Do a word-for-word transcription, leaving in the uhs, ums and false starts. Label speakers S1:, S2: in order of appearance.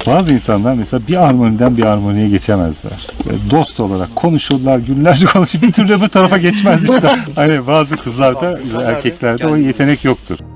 S1: Bazı insanlar mesela bir armoniden bir armoniye geçemezler. Dost olarak konuşurlar, günlerce konuşup bir türlü bu tarafa geçmez işte. Hani bazı kızlarda, erkeklerde o yetenek yoktur.